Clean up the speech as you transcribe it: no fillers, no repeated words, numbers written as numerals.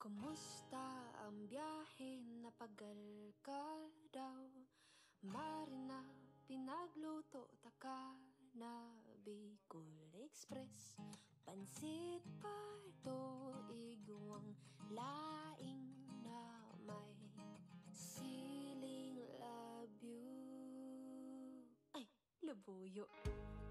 Kumusta ang biyahe? Napagal ka daw. Marina, pinagluto taka na Bicol Express. Pansit pa to igwang laing na may siling labyo. Ay, labuyo.